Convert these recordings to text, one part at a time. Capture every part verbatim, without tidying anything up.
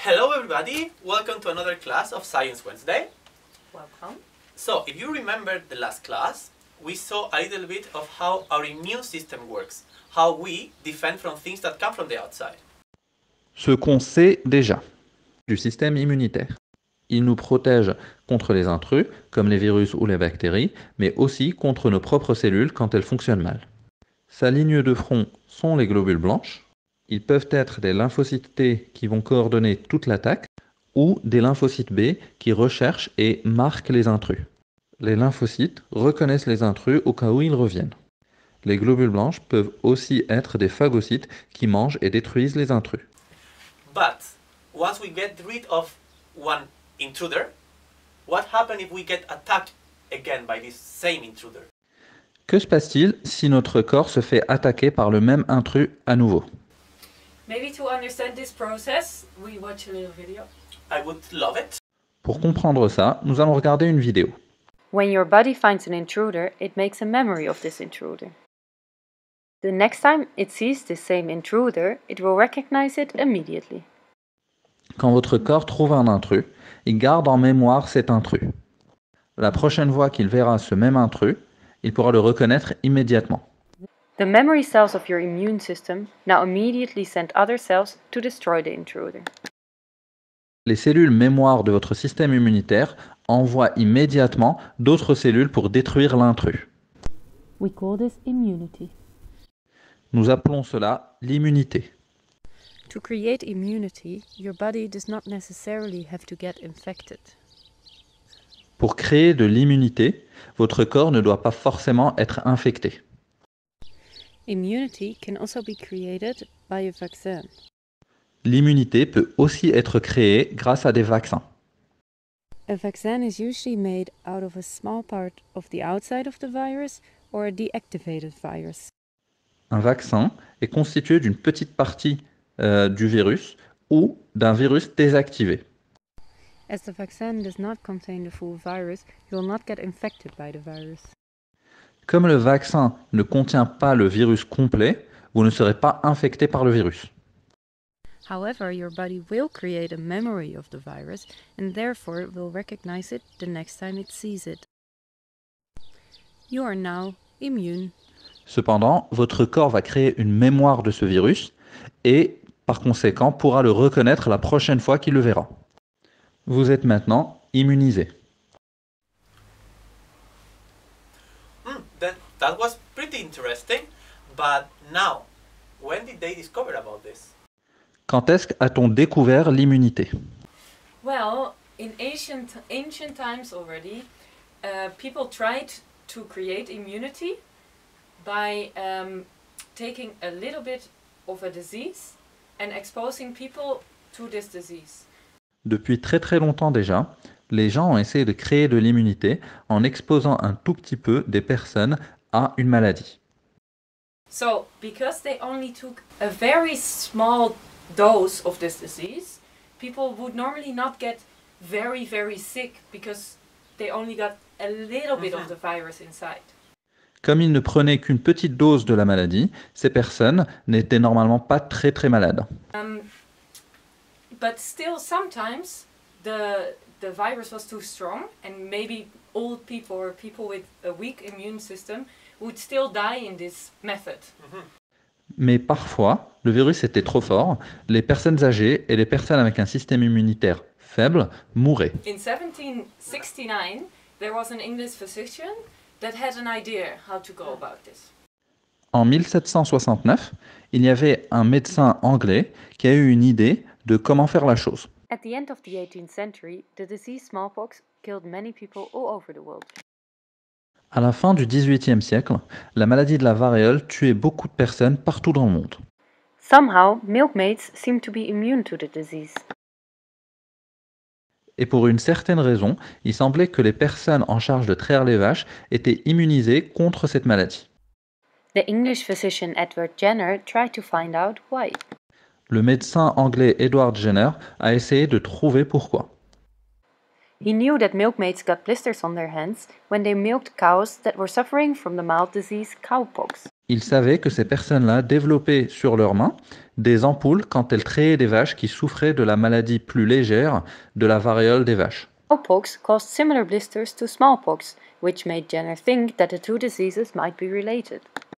Hello everybody, welcome to another class of Science Wednesday. Welcome. So, if you remember the last class, we saw a little bit of how our immune system works, how we defend from things that come from the outside. Ce qu'on sait déjà du système immunitaire. Il nous protège contre les intrus, comme les virus ou les bactéries, mais aussi contre nos propres cellules quand elles fonctionnent mal. Sa ligne de front sont les globules blanches. Ils peuvent être des lymphocytes T qui vont coordonner toute l'attaque, ou des lymphocytes B qui recherchent et marquent les intrus. Les lymphocytes reconnaissent les intrus au cas où ils reviennent. Les globules blanches peuvent aussi être des phagocytes qui mangent et détruisent les intrus. But, once we get rid of one intruder, what happens if we get attacked again by this same intruder? Que se passe-t-il si notre corps se fait attaquer par le même intrus à nouveau? Maybe to understand this process, we watch a little video. I would love it. Pour comprendre ça, nous allons regarder une vidéo. When your body finds an intruder, it makes a memory of this intruder. The next time it sees this same intruder, it will recognize it immediately. Quand votre corps trouve un intrus, il garde en mémoire cet intrus. La prochaine fois qu'il verra ce même intrus, il pourra le reconnaître immédiatement. The memory cells of your immune system now immediately send other cells to destroy the intruder. Les cellules mémoire de votre système immunitaire envoient immédiatement d'autres cellules pour détruire l'intrus. We call this immunity. Nous appelons cela l'immunité. To create immunity, your body does not necessarily have to get infected. Pour créer de l'immunité, votre corps ne doit pas forcément être infecté. Immunity can also be created by a vaccine. L'immunité peut aussi être créée grâce à des vaccins. A vaccine is usually made out of a small part of the outside of the virus or a deactivated virus. Un vaccin est constitué d'une petite partie euh, du virus ou d'un virus désactivé. As the vaccine does not contain the full virus, you will not get infected by the virus. Comme le vaccin ne contient pas le virus complet, vous ne serez pas infecté par le virus. However, your body will create a memory of the virus and therefore will recognize it the next time it sees it. You are now immune. Cependant, votre corps va créer une mémoire de ce virus et, par conséquent, pourra le reconnaître la prochaine fois qu'il le verra. Vous êtes maintenant immunisé. Hmm, that, that was pretty interesting, but now, when did they discover about this? Quand est-ce qu'a-t-on découvert l'immunité? Well, in ancient ancient times already, uh, people tried to create immunity by um, taking a little bit of a disease and exposing people to this disease. Depuis très très longtemps déjà, les gens ont essayé de créer de l'immunité en exposant un tout petit peu des personnes à une maladie. So, because they only took a very small dose of this disease, people would normally not get very, very sick because they only got a little bit of the virus inside. Comme ils ne prenaient qu'une petite dose de la maladie, ces personnes n'étaient normalement pas très très malades. Um, but still, sometimes the the virus was too strong, and maybe old people or people with a weak immune system would still die in this method. Mais parfois, le virus était trop fort, les personnes âgées et les personnes avec un système immunitaire faible mouraient. In seventeen sixty-nine, there was an English physician that had an idea how to go about this. En mille sept cent soixante-neuf, il y avait un médecin anglais qui a eu une idée de comment faire la chose. At the end of the eighteenth century, the disease smallpox killed many people all over the world. À la fin du dix-huitième siècle, la maladie de la variole tuait beaucoup de personnes partout dans le monde. Somehow, milkmaids seem to be immune to the disease. Et pour une certaine raison, il semblait que les personnes en charge de traire les vaches étaient immunisées contre cette maladie. The English physician Edward Jenner tried to find out why. Le médecin anglais Edward Jenner a essayé de trouver pourquoi. He knew that milkmaids got blisters on their hands when they milked cows that were suffering from the mild disease cowpox. Il savait que ces personnes-là développaient sur leurs mains des ampoules quand elles trayaient des vaches qui souffraient de la maladie plus légère de la variole des vaches. Cowpox caused similar blisters to smallpox, which made Jenner think that the two diseases might be related.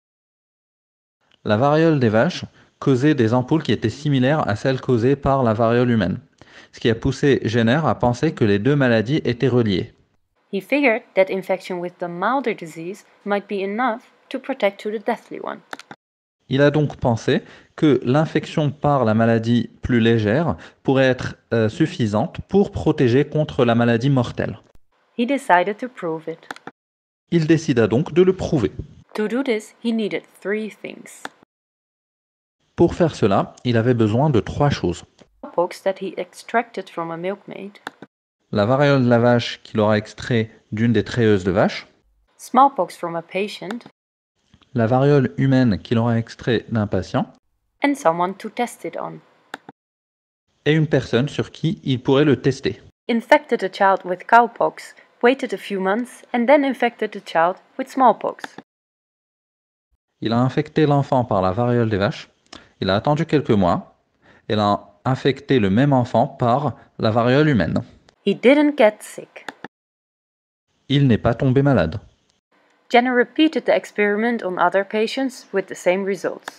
La variole des vaches causait des ampoules qui étaient similaires à celles causées par la variole humaine, ce qui a poussé Jenner à penser que les deux maladies étaient reliées. He figured that infection with the milder disease might be enough to protect to the deathly one. Il a donc pensé que l'infection par la maladie plus légère pourrait être euh, suffisante pour protéger contre la maladie mortelle. He decided to prove it. Il décida donc de le prouver. To do this, he needed three things. Pour faire cela, il avait besoin de trois choses. Cowpox that he extracted from a milkmaid, La variole de la vache qu'il aura extrait d'une des treilleuses de vache, smallpox from a patient, la variole humaine qu'il aura extrait d'un patient, and someone to test it on. et une personne sur qui il pourrait le tester. Infected a child with cowpox, waited a few months, and then infected the child with smallpox. Il a infecté l'enfant par la variole des vaches, il a attendu quelques mois, et il a infecté le même enfant par la variole humaine. He didn't get sick. Il n'est pas tombé malade. Jenner repeated the experiment on other patients with the same results.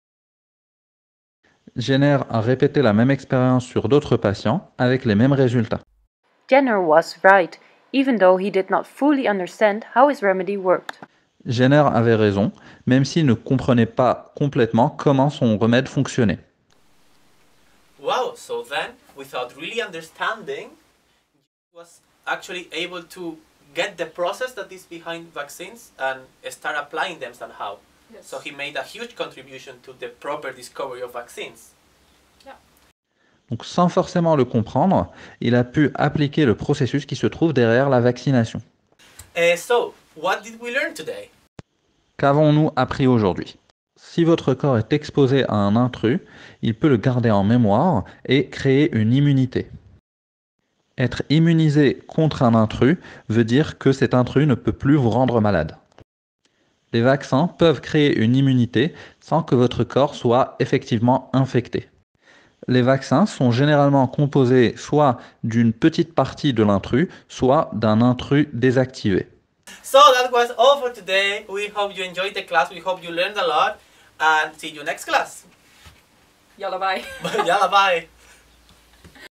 Jenner a répété la même expérience sur d'autres patients avec les mêmes résultats. Jenner was right, even though he did not fully understand how his remedy worked. Jenner avait raison, même s'il ne comprenait pas complètement comment son remède fonctionnait. Wow, so then, without really understanding, he was actually able to get the process that is behind vaccines and start applying them somehow. Yes. So he made a huge contribution to the proper discovery of vaccines. Donc sans forcément le comprendre, il a pu appliquer le processus qui se trouve derrière la vaccination. Uh, so, what did we learn today? Qu'avons-nous appris aujourd'hui? Si votre corps est exposé à un intrus, il peut le garder en mémoire et créer une immunité. Être immunisé contre un intrus veut dire que cet intrus ne peut plus vous rendre malade. Les vaccins peuvent créer une immunité sans que votre corps soit effectivement infecté. Les vaccins sont généralement composés soit d'une petite partie de l'intrus, soit d'un intrus désactivé. So that was all for today. We hope you enjoyed the class. We hope you learned a lot. And see you next class. Yalla bye. Yalla, bye.